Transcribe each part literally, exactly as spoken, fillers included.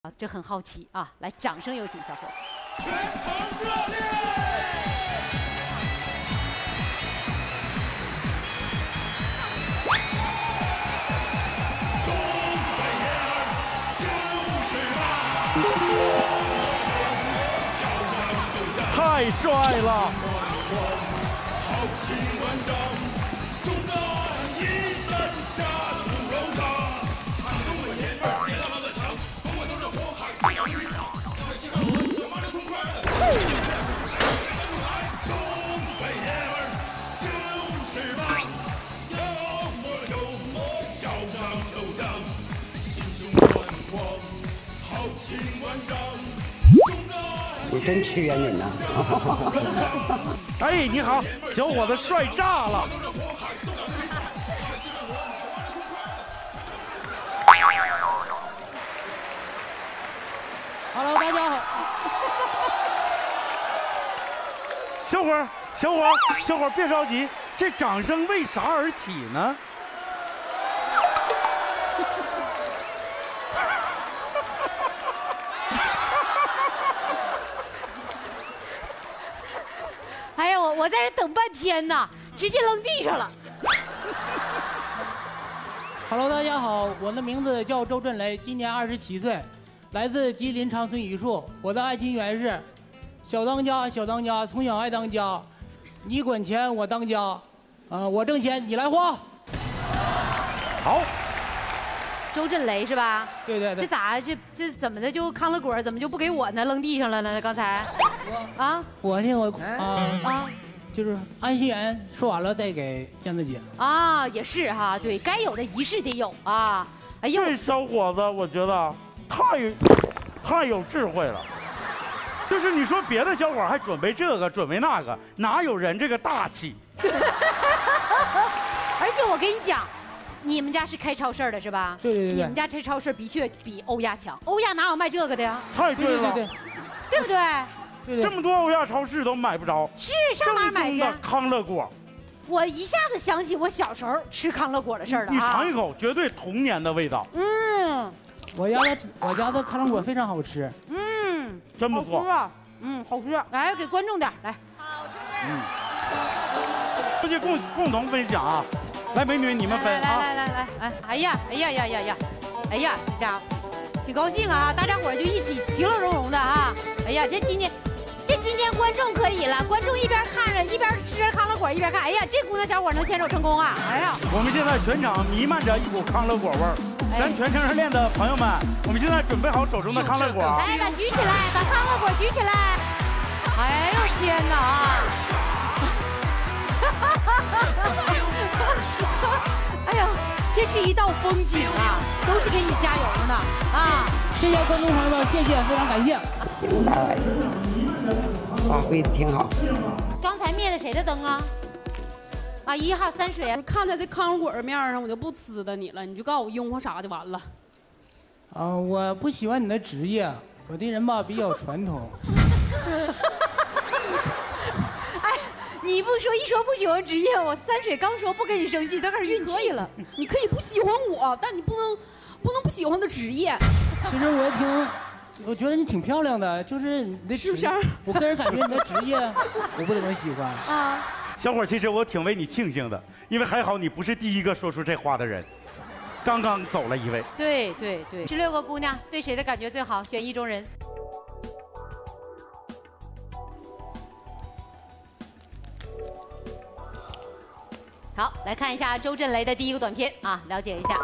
啊，这很好奇啊！来，掌声有请小伙子。全场热烈！东北爷儿就是棒！太帅了！豪情万丈，中南一人下土楼上。看东北爷们儿铁大棒的强，不管都是火海飞扬一场。要在西汉我怎么的痛快的？东北爷们儿就是棒，要么有么要张都张，心中宽广，豪情万丈。 你真吃人人呐！ 哎，你好，小伙子帅炸了！ 哈喽，大家好。 小伙儿，小伙儿，小伙儿，别着急，这掌声为啥而起呢？ 哎呀，我我在这等半天呢，直接扔地上了。 Hello， 大家好，我的名字叫周振雷，今年二十七岁，来自吉林长春榆树。我的爱情缘是小当家，小当家，从小爱当家，你管钱我当家，啊、呃，我挣钱你来花。 好， 周振雷是吧？ 对对对。 这咋这这怎么的就康乐果怎么就不给我呢？扔地上了呢？刚才。啊， 我听我啊啊， 就是安心园说完了再给燕子姐。 啊，也是哈，对该有的仪式得有啊。哎呦， 这小伙子我觉得太太有智慧了。就是你说别的小伙还准备这个准备那个，哪有人这个大气？ 而且我跟你讲，你们家是开超市的是吧？ 对对对。 你们家这超市的确比欧亚强，欧亚哪有卖这个的呀？ 太对了， 对对不对？ 这么多欧亚超市都买不着， 是上哪儿买去？ 康乐果， 我一下子想起我小时候吃康乐果的事儿了、啊。 你尝一口，绝对童年的味道。 嗯， 我家的我家的康乐果非常好吃。 嗯， 真不错。 啊、嗯，好吃。来，给观众点来。好吃。 嗯，这就共共同分享啊！来，美女你们分啊！ 来来来来来，哎呀哎呀呀呀呀，哎呀，这家伙挺高兴啊！大家伙就一起其乐融融的啊！哎呀，这今天。这今天观众可以了，观众一边看着一边吃着康乐果一边看，哎呀，这姑娘小伙能牵手成功啊！哎呀， 我们现在全场弥漫着一股康乐果味儿，哎、咱全程练的朋友们，我们现在准备好手中的康乐果， 哎，把举起来，把康乐果举起来！哎呦天哪啊！哎呀，这是一道风景啊，都是给你加油呢啊！ 谢谢观众朋友们，谢谢，非常感谢。 行，大来。发挥的挺好。 刚才灭的谁的灯啊？啊，一号三水啊！ 看在这康乐果的面上，我就不呲的你了，你就告诉我拥护啥就完了。 啊、呃，我不喜欢你的职业，我的人吧比较传统。 哎，你不说一说不喜欢职业，我三水刚说不跟你生气，都开始运气了。 你可以不喜欢我，但你不能不能不喜欢我的职业。 其实我也挺。我觉得你挺漂亮的，就是你的是不是？ 我个人感觉你的职业我不怎么喜欢啊。 小伙，其实我挺为你庆幸的，因为还好你不是第一个说出这话的人，刚刚走了一位。 对对对，十六个姑娘对谁的感觉最好？选意中人。好，来看一下周振雷的第一个短片啊，了解一下。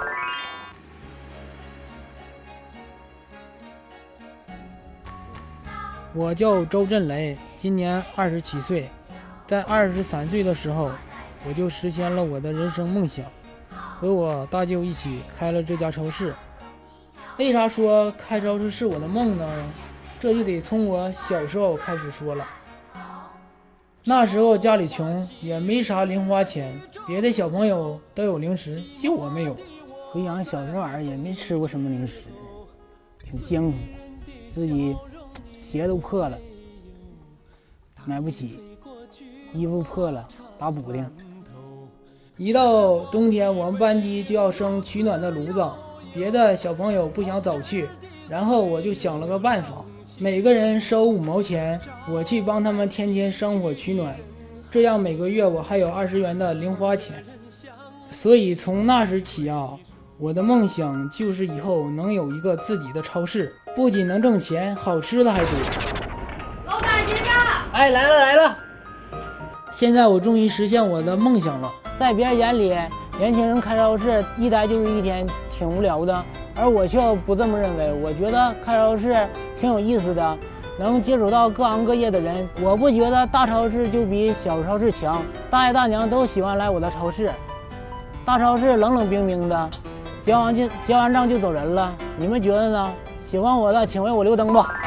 我叫周振雷，今年二十七岁，在二十三岁的时候，我就实现了我的人生梦想，和我大舅一起开了这家超市。为啥说开超市是我的梦呢？这就得从我小时候开始说了。那时候家里穷，也没啥零花钱，别的小朋友都有零食，就我没有。回想小时候儿也没吃过什么零食，挺艰苦，自己鞋都破了，买不起；衣服破了，打补丁。一到冬天，我们班级就要生取暖的炉子，别的小朋友不想早去， 然后我就想了个办法，每个人收五毛钱，我去帮他们天天生火取暖，这样每个月我还有二十元的零花钱。所以从那时起啊，我的梦想就是以后能有一个自己的超市，不仅能挣钱，好吃的还多。 老板结账。 哎，来了来了！现在我终于实现我的梦想了。 在别人眼里，年轻人开超市一待就是一天，挺无聊的，而我却不这么认为。我觉得开超市挺有意思的，能接触到各行各业的人。我不觉得大超市就比小超市强，大爷大娘都喜欢来我的超市。大超市冷冷冰冰的，结完就结完账就走人了。你们觉得呢？喜欢我的请为我留灯吧。